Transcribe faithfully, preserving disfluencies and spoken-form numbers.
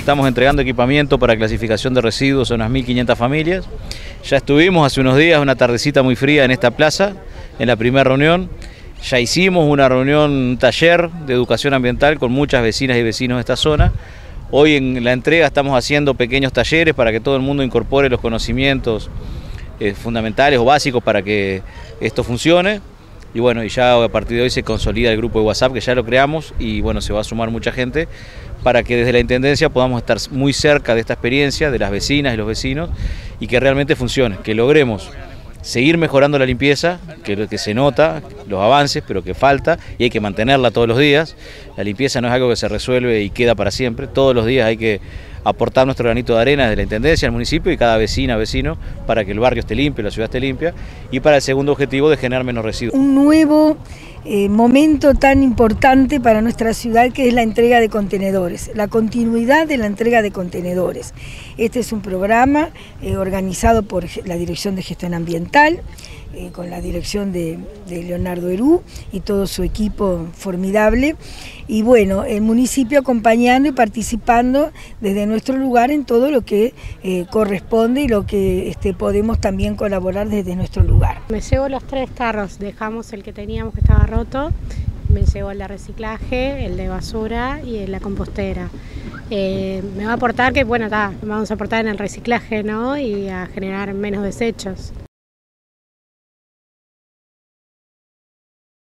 estamos entregando equipamiento para clasificación de residuos a unas mil quinientas familias. Ya estuvimos hace unos días, una tardecita muy fría en esta plaza, en la primera reunión. Ya hicimos una reunión, un taller de educación ambiental con muchas vecinas y vecinos de esta zona. Hoy en la entrega estamos haciendo pequeños talleres para que todo el mundo incorpore los conocimientos eh, fundamentales o básicos para que esto funcione. Y bueno, y ya a partir de hoy se consolida el grupo de WhatsApp, que ya lo creamos, y bueno, se va a sumar mucha gente para que desde la Intendencia podamos estar muy cerca de esta experiencia, de las vecinas y los vecinos, y que realmente funcione, que logremos seguir mejorando la limpieza, que, que se nota los avances, pero que falta y hay que mantenerla todos los días. La limpieza no es algo que se resuelve y queda para siempre, todos los días hay que aportar nuestro granito de arena desde la Intendencia, el municipio y cada vecina, vecino, para que el barrio esté limpio, la ciudad esté limpia, y para el segundo objetivo de generar menos residuos. Un nuevo eh, momento tan importante para nuestra ciudad, que es la entrega de contenedores, la continuidad de la entrega de contenedores. Este es un programa eh, organizado por la Dirección de Gestión Ambiental, eh, con la dirección de, de Leonardo Herú y todo su equipo formidable. Y bueno, el municipio acompañando y participando desde nuestro lugar en todo lo que eh, corresponde y lo que este, podemos también colaborar desde nuestro lugar. Me llevo los tres carros, dejamos el que teníamos que estaba roto, me llevo el de reciclaje, el de basura y el de la compostera. Eh, me va a aportar que, bueno, ta, vamos a aportar en el reciclaje, ¿no? Y a generar menos desechos.